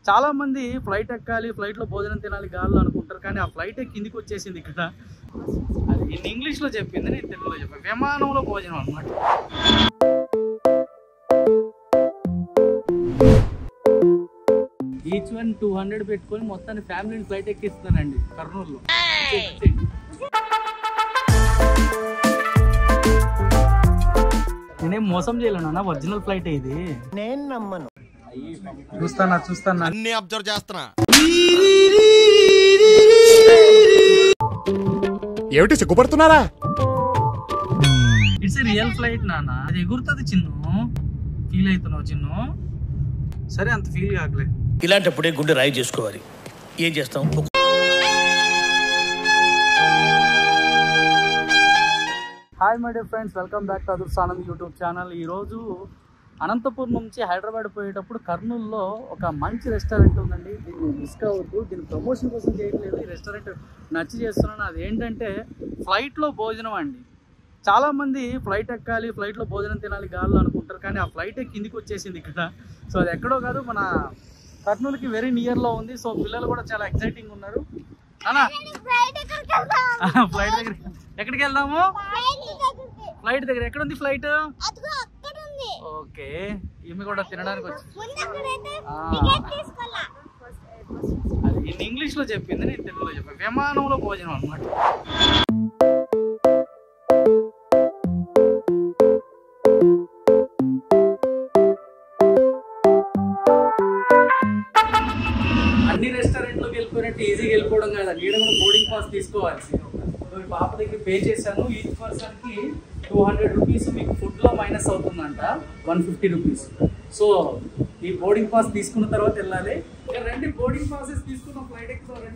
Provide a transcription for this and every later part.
చాలా మంది ఫ్లైట్ ఎక్కాలి, ఫ్లైట్లో భోజనం తినాలి గాల్లో అనుకుంటారు, కానీ ఆ ఫ్లైట్ కిందికి వచ్చేసింది ఇక్కడ. అది ఇన్ ఇంగ్లీష్లో చెప్పింది, నేను తెలుగులో చెప్పాను. విమానంలో భోజనం అనమాట. ఈచ్ వన్ 200 పెట్టుకొని మొత్తాన్ని ఫ్యామిలీని ఫ్లైట్ ఎక్కిస్తున్నానండి కర్నూలులో. నేనేం మోసం చేయలేను అన్న, ఒరిజినల్ ఫ్లైట్ ఇది. నేను నమ్మను. చూస్తానా అన్ని అబ్జర్వ్ చేస్తున్నా. ఏమిటి సిగ్గుపడుతున్నారా? ఇట్స్ ఏ రియల్ ఫ్లైట్ నాన్న, అది ఎగురుతుంది. చిన్ను ఫీల్ అవుతున్నావు చిన్ను? సరే అంత ఫీల్ కాకలే. ఇలాంటప్పుడే గుండె రాయి చేసుకోవాలి. ఏం చేస్తాం? Hi my dear friends, welcome back to Adurs Anand YouTube channel. ఈరోజు అనంతపూర్ నుంచి హైదరాబాద్ పోయేటప్పుడు కర్నూలులో ఒక మంచి రెస్టారెంట్ ఉందండి. దీన్ని మిస్ కావద్దు. దీని ప్రమోషన్ కోసం చేయట్లేదు, ఈ రెస్టారెంట్ నచ్చి చేస్తున్నాను. అదేంటంటే ఫ్లైట్లో భోజనం అండి. చాలామంది ఫ్లైట్ ఎక్కాలి, ఫ్లైట్లో భోజనం తినాలి గాల్లో అనుకుంటారు, కానీ ఆ ఫ్లైట్ కిందికి వచ్చేసింది ఇక్కడ. సో అది ఎక్కడో కాదు, మన కర్నూలుకి వెరీ నియర్లో ఉంది. సో పిల్లలు కూడా చాలా ఎక్సైటింగ్ ఉన్నారు. అన్నా ఫ్లైట్ దగ్గర ఎక్కడికి వెళ్దాము? ఫ్లైట్ దగ్గర ఎక్కడ ఉంది ఫ్లైట్? ఓకే, ఈమె కూడా తినడానికి వచ్చింది. అది ఇన్ ఇంగ్లీష్లో చెప్పింది, నేను తెలుగులో చెప్పాను. విమానంలో భోజనం అనమాట. అన్ని రెస్టారెంట్లోకి వెళ్ళిపోయినట్టు ఈజీగా వెళ్ళిపోవడం కాదు, ఈడ కూడా బోర్డింగ్ పాస్ తీసుకోవాలి. పాప దగ్గర పే చేశాను. ఈచ్ పర్సన్కి 200 రూపీస్ మీకు ఫుడ్లో మైనస్ అవుతుందంట, 150 రూపీస్. సో ఈ బోర్డింగ్ పాస్ తీసుకున్న తర్వాత వెళ్ళాలి. రండి, బోర్డింగ్ పాసెస్ తీసుకున్న ఫ్లైట్ ఎక్కుతారండి.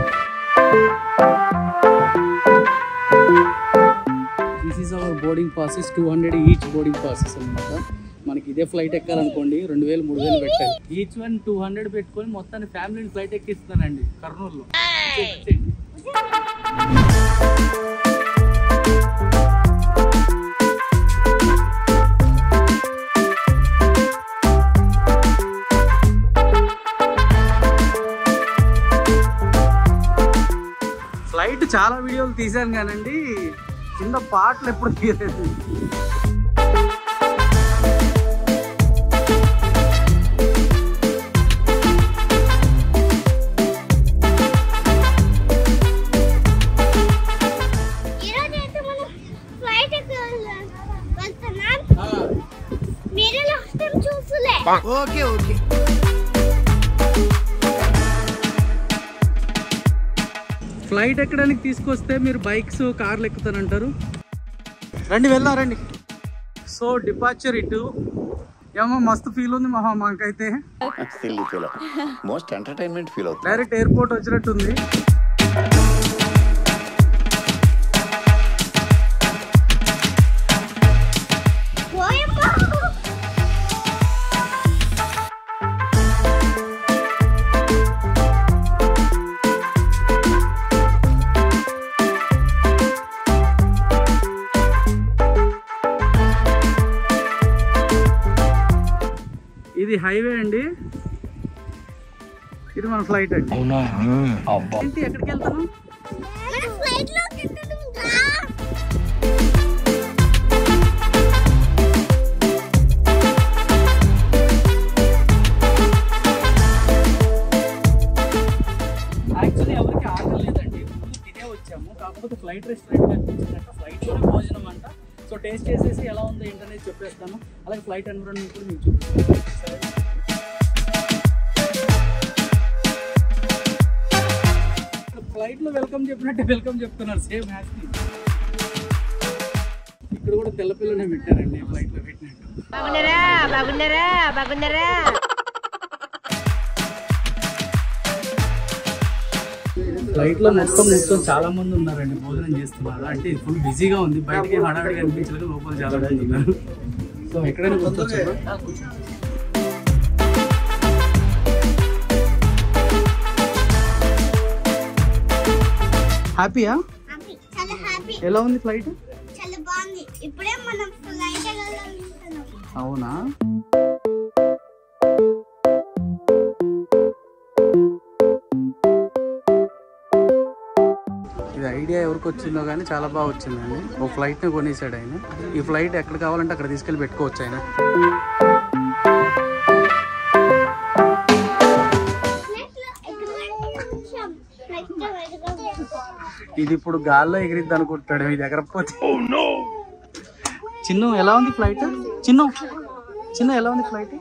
This is our boarding passes, 200 each boarding passes అనమాట. మనకి ఇదే ఫ్లైట్ ఎక్కాలనుకోండి 2000 3000 పెట్టాలి. ఈచ్ వన్ 200 పెట్టుకొని మొత్తాన్ని ఫ్యామిలీని ఫ్లైట్ ఎక్కిస్తున్నానండి కర్నూలులో. ఫ్లైట్ చాలా వీడియోలు తీశాను కానండి, కింద పాటలు ఎప్పుడు తీయలేదు. Okay okay. ఫ్లైట్ ఎక్కడానికి తీసుకొస్తే మీరు బైక్స్ కార్లు ఎక్కుతానంటారు. రండి వెళ్దాం రండి. సో డిపార్చర్ ఇటు ఏమో మస్తు ఫీల్ ఉంది మాకైతే. మోస్ట్ ఎంటర్టైన్మెంట్ ఫీల్ అవుతుంది. డైరెక్ట్ ఎయిర్పోర్ట్ వచ్చినట్టుంది. ఇది హైవే అండి, ఇది మన ఫ్లైట్ అండి. ఏంటి ఎక్కడికి వెళ్తాను? యాక్చువల్లీ ఎవరికి ఆకలి లేదండి, తినే వచ్చాము. కాకపోతే ఫ్లైట్ రెస్టారెంట్ కనిపించిందంట, ఫ్లైట్లోనే భోజనం అంట. సో టేస్ట్ చేసేసి ఎలా ఉందో ఏంటనేది చెప్పేస్తాను. అలాగే ఫ్లైట్ ఎన్విరాన్మెంట్ కూడా మీకు చూపిస్తాను. ఫ్లైట్లో వెల్కమ్ చెప్పినట్టే వెల్కమ్ చెప్తున్నారు, సేమ్ హ్యాస్. ఇక్కడ కూడా తెల్లపిల్లనే పెట్టారండి ఫ్లైట్లో పెట్టినట్టు. ఫ్లైట్లో మొత్తం చాలా మంది ఉన్నారండి, భోజనం చేస్తున్నారు. అంటే ఫుల్ బిజీగా ఉంది, బయటకి హడావిడిగా అనిపించలేదు, లోపల చాలా మంది ఉన్నారు. సో ఎక్కడైనా కూర్చోవచ్చు. హ్యాపీయా? ఎలా ఉంది ఫ్లైట్? అవునా? ఇది ఐడియా ఎవరికి వచ్చిందో కానీ చాలా బాగా వచ్చిందండి. ఒక ఫ్లైట్ని కొనేసాడు ఆయన. ఈ ఫ్లైట్ ఎక్కడ కావాలంటే అక్కడ తీసుకెళ్ళి పెట్టుకోవచ్చు ఆయన. ఇది ఇప్పుడు గాల్లో ఎగిరిద్ది అనుకుంటాడు, ఇది ఎగరకపోతే. చిన్ను ఎలా ఉంది ఫ్లైట్? చిన్న ఎలా ఉంది ఫ్లైట్?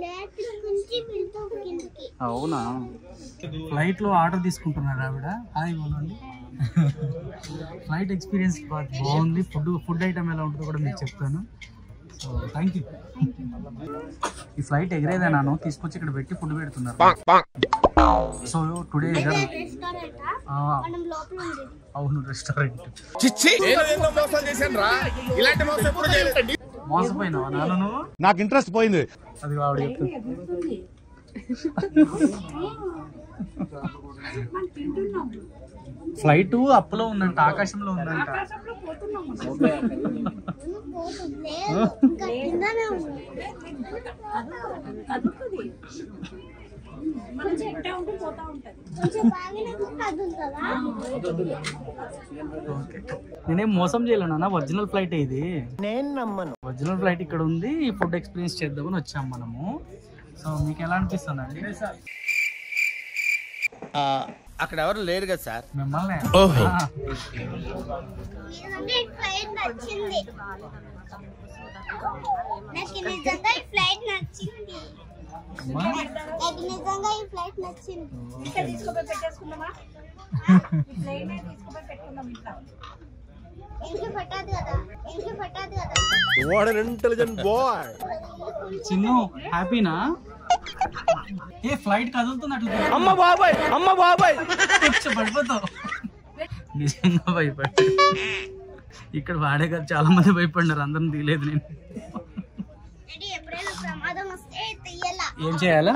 అవునా, ఫ్లైట్ లో ఆర్డర్ తీసుకుంటున్నారు ఆవిడ. హాయ్ బోలండి. ఫ్లైట్ ఎక్స్పీరియన్స్ బాగుంది. ఫుడ్ ఐటమ్ ఎలా ఉంటుందో కూడా మీకు చెప్తాను. So thank you. ఈ ఫ్లైట్ ఎగిరేదాను తీసుకొచ్చి ఇక్కడ పెట్టి ఫుడ్ పెడుతున్నారు. సో టుడే అవును రెస్టారెంట్. మోసపోయినావా నాన్న నువ్వు? నాకు ఇంట్రెస్ట్ పోయింది. అది ఆవిడ చెప్తుంది. ఫ్లైట్ అప్పులో ఉందంట, ఆకాశంలో ఉందంట. నేనేం మోసం చేయలేనా, ఒరిజినల్ ఫ్లైట్ ఇది. నేను నమ్మను. ఒరిజినల్ ఫ్లైట్ ఇక్కడ ఉంది. ఈ ఫుడ్ ఎక్స్పీరియన్స్ చేద్దామని వచ్చాం మనము. సో మీకు ఎలా అనిపిస్తుందండి? అక్కడ ఎవరు లేరు కదా సార్. మిమ్మల్ని చిన్ను హ్యాపీనా? ఏ ఫ్లైట్ కదులుతున్నట్లు పడిపోతావు. నిజంగా భయపడ్డా. ఇక్కడ వాడే కదా చాలా మంది భయపడినారు, అందరిని తీయలేదు నేను. ఏం చేయాలా?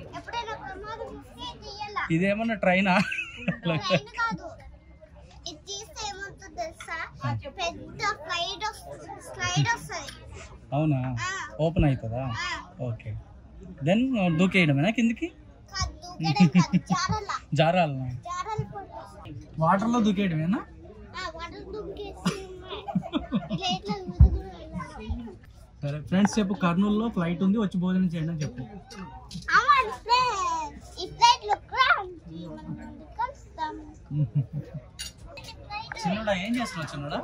ఇదేమన్నా ట్రైనా? అవునా, ఓపెన్ అవుతుందా? ఓకే, దెన్ దూకేయడమేనా కిందికి? జారాలనా? వాటర్లో దూకేయడమేనా? సరే ఫ్రెండ్స్ చెప్పు, కర్నూలులో ఫ్లైట్ ఉంది, వచ్చి భోజనం చేయండి అని చెప్పు. చిన్నడా ఏం చేస్తున్నావు? చిన్నడా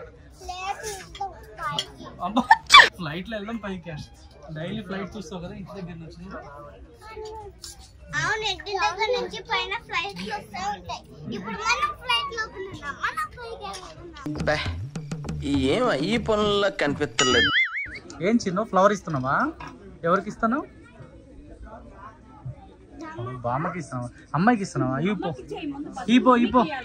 అబ్బా, ఫ్లైట్ లో వెళ్దాం పైకి. డైలీ ఫ్లైట్ చూస్తావు కదా ఇంటి దగ్గర నుంచి. అవును, ఇంటి దగ్గర నుంచి పైన ఫ్లైట్ వస్తూ ఉంటాయి. ఇప్పుడు మనం ఫ్లైట్ లో ఉన్నాం, మనం పైకి వెళ్తున్నాం. ఏం ఈ పనుల్లో కనిపించలేదు. ఏం చిన్న ఫ్లవర్ ఇస్తున్నావా? ఎవరికి ఇస్తున్నావు? బామ్మకి ఇస్తున్నావా? అమ్మాయికి ఇస్తున్నావా? ఈపో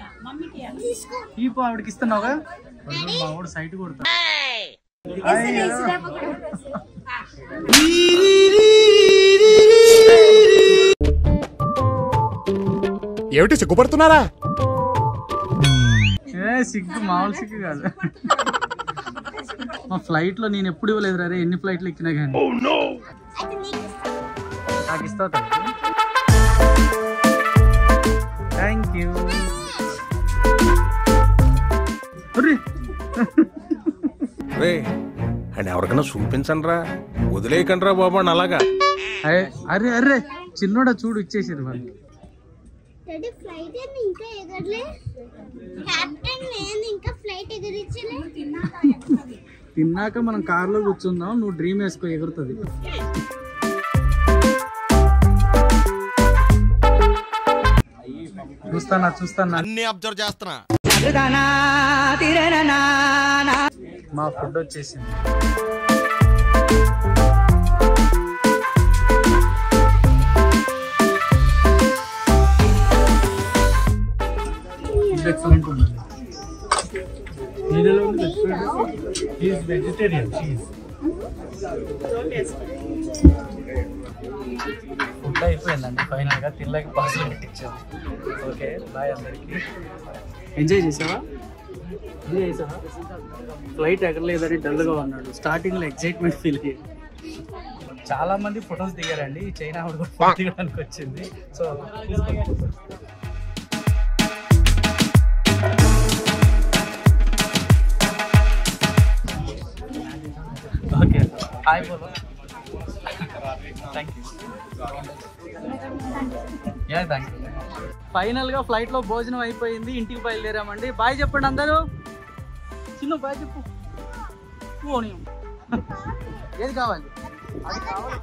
ఆవిడకి ఇస్తున్నావుగా. మా వాడు సైట్ కొడతా. ఏమిటి సిగ్గుపడుతున్నారా? సిగ్గు మామూలు సిగ్గు కాదు. మా ఫ్లైట్ లో నేను ఎప్పుడు ఇవ్వలేదు రే, ఎన్ని ఫ్లైట్లు ఎక్కినా కానీ. నాకు ఇస్తావు థ్యాంక్ యూ. అండ్ ఎవరికైనా చూపించండి రా, వదిలేయకండి రా బాబు అని అలాగా. అరే అరే చిన్నోడా చూడు ఇచ్చేసారు వాళ్ళు. ఫ్లైట్ ఇంకా ఎగరలే కెప్టెన్, నేను ఇంకా ఫ్లైట్ ఎగరించలే. తిన్నాక మనం కార్లో కూర్చుందాం, నువ్వు డ్రీమ్ వేసుకో, ఎగురుతుంది. చూస్తానా అన్ని అబ్జర్వ్ చేస్తున్నా. మా ఫుడ్ వచ్చేసింది. ఎక్సలెంట్ ఉంది. వెజిటేరియన్ ఫుడ్ అయిపోయిందండి ఫైనల్ గా. తినలేక పార్సల్ పెట్టించాము. ఓకే బాయ్ అందరికి. ఎంజాయ్ చేసావా? ఫ్లైట్ ఎగరలేదని డల్గా ఉన్నాడు. స్టార్టింగ్ లో ఎక్సైట్మెంట్ ఫీల్ అయ్యాడు. చాలా మంది ఫొటోస్ దిగారండి. చైనా ఆవిడ కూడా ఫోటో దిగడానికి వచ్చింది. సో ఓకే, హాయ్ బోలో. Thank you. Yeah, thank you. ఫైనల్గా ఫ్లైట్లో భోజనం అయిపోయింది, ఇంటికి బయలుదేరామండి. బాయ్ చెప్పండి అందరూ. చిన్న బాయ్ చెప్పు. పోనీ ఏది కావాలి? అది కావాలి.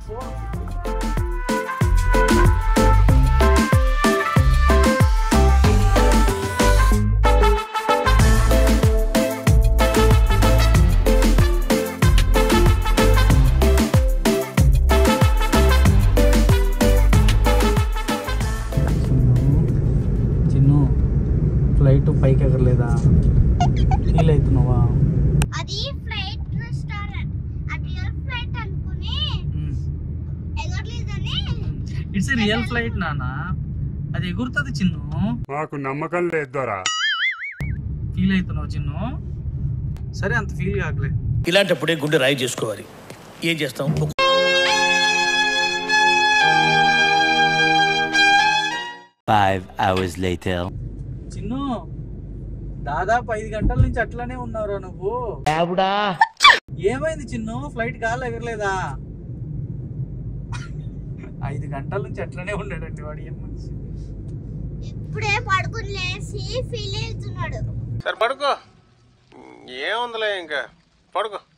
చిన్ను, ఫ్లైట్ పైకి ఎగరలేదా? ఫీల్ అవుతున్నావా? అది ఫ్లైట్ రెస్టారెంట్, అది రియల్ ఫ్లైట్ అనుకుని ఎగరలేదని. ఇట్స్ ఏ రియల్ ఫ్లైట్ నానా, అది ఎగురుతుంది చిన్ను. మాకు నమ్మకం లేదు దొరా. ఫీల్ అవుతున్నావు చిన్ను? సరే, అంత ఫీల్ కాకలే. ఇలాంటప్పుడే గుండె రాయి చేసుకోవాలి. ఏం చేస్తాం? చిన్ను, దాదాపు 5 గంటల నుంచి అట్లానే ఉన్నావురా నువ్వు. ఏమైంది చిన్ను? ఫ్లైట్ గాలి ఎగరలేదా? 5 గంటల నుంచి అట్లనే ఉన్నాడండి వాడు. ఏం మనిషి. ఇప్పుడే పడుకుని లేచి ఫీల్ అవుతున్నాడు. సరే పడుకో, ఏముందిలే ఇంకా పడుకో.